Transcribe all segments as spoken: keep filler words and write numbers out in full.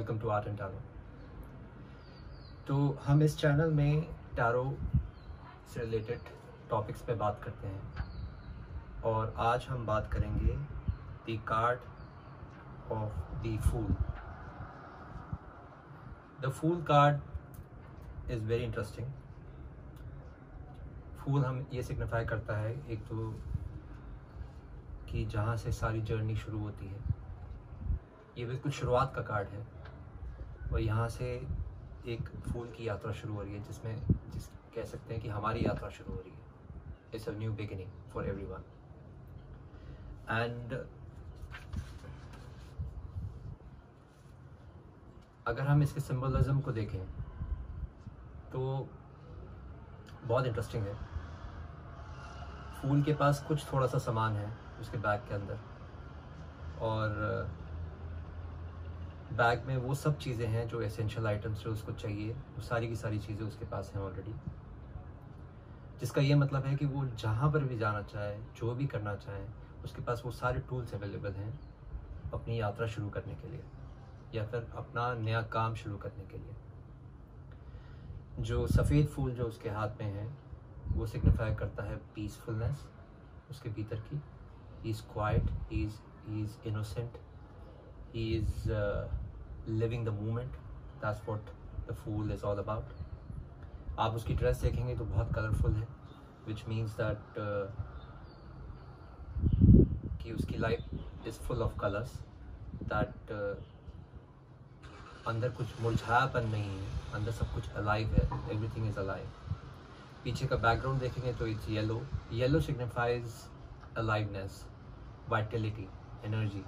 Welcome to art and tarot. तो हम इस चैनल में टैरो से रिलेटेड टॉपिक्स पे बात करते हैं और आज हम बात करेंगे the card of the fool. The fool card is very interesting. Fool हम ये सिग्निफाई करता है एक तो कि जहाँ से सारी जर्नी शुरू होती है, ये बिल्कुल शुरुआत का कार्ड है और यहाँ से एक फूल की यात्रा शुरू हो रही है जिसमें जिस कह सकते हैं कि हमारी यात्रा शुरू हो रही है। It's a new beginning for everyone. And अगर हम इसके सिंबलिज्म को देखें तो बहुत इंटरेस्टिंग है। फूल के पास कुछ थोड़ा सा सामान है उसके बैग के अंदर और बैग में वो सब चीज़ें हैं जो एसेंशियल आइटम्स जो उसको चाहिए, वो सारी की सारी चीज़ें उसके पास हैं ऑलरेडी। जिसका ये मतलब है कि वो जहाँ पर भी जाना चाहे, जो भी करना चाहे, उसके पास वो सारे टूल्स अवेलेबल हैं अपनी यात्रा शुरू करने के लिए या फिर अपना नया काम शुरू करने के लिए। जो सफ़ेद फूल जो उसके हाथ में है वो सिग्निफाई करता है पीसफुलनेस उसके भीतर की। He is quite, he is he is innocent, he is uh, living the moment. That's what the fool is all about. आप उसकी ड्रेस देखेंगे तो बहुत कलरफुल है, which means that uh, कि उसकी life is full of colors, that uh, अंदर कुछ मुरझायापन नहीं है, अंदर सब कुछ alive है, everything is alive. पीछे का बैकग्राउंड देखेंगे तो it's yellow. Yellow signifies aliveness, vitality, energy.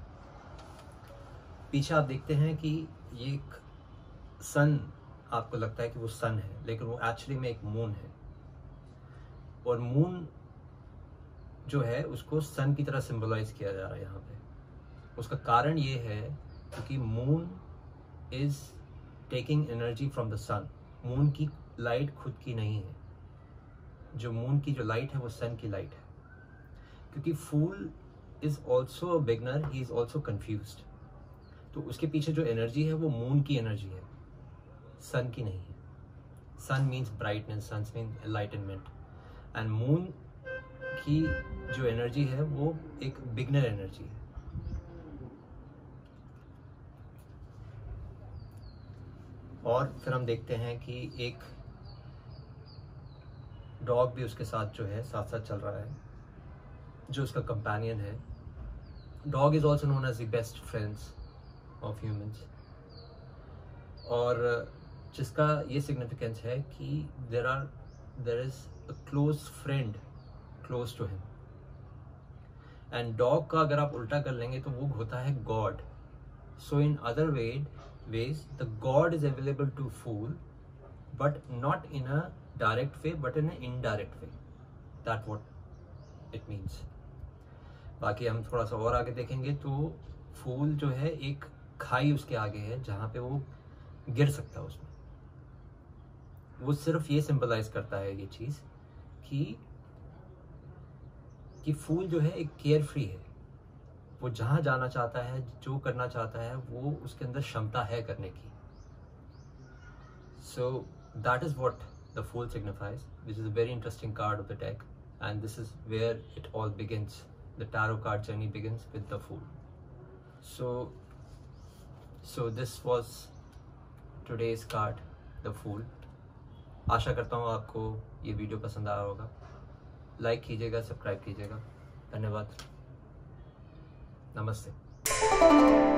पीछे आप देखते हैं कि ये एक सन, आपको लगता है कि वो सन है लेकिन वो एक्चुअली में एक मून है और मून जो है उसको सन की तरह सिंबलाइज किया जा रहा है यहाँ पे। उसका कारण ये है क्योंकि moon is taking energy from the sun. Moon की लाइट खुद की नहीं है, जो मून की जो लाइट है वो सन की लाइट है। क्योंकि fool is also a beginner, he is also confused, तो उसके पीछे जो एनर्जी है वो मून की एनर्जी है, सन की नहीं है। Sun means brightness, sun means enlightenment, and moon की जो एनर्जी है वो एक बिगनर एनर्जी है। और फिर हम देखते हैं कि एक डॉग भी उसके साथ जो है साथ साथ चल रहा है, जो उसका कंपेनियन है। Dog is also known as the best friends of humans, और जिसका ये सिग्निफिकेंस है कि there are there is a close friend close to him. And dog का अगर आप उल्टा कर लेंगे तो वो होता है God. So in other way ways the God is available to fool but not in a direct way but in a indirect way. That what it means. बाकी हम थोड़ा सा और आगे देखेंगे तो फूल जो है एक खाई उसके आगे है जहाँ पे वो गिर सकता है उसमें। वो सिर्फ ये सिंबलाइज करता है ये चीज़ कि कि फूल जो है एक केयर फ्री है। वो जहाँ जाना चाहता है, जो करना चाहता है, वो उसके अंदर क्षमता है करने की। So that is what the fool signifies, which is a very interesting card of the deck, and this is where it all begins. The tarot card journey begins with the fool. So So this was today's card, the Fool. आशा करता हूँ आपको ये video पसंद आया होगा। Like कीजिएगा, subscribe कीजिएगा। धन्यवाद। नमस्ते।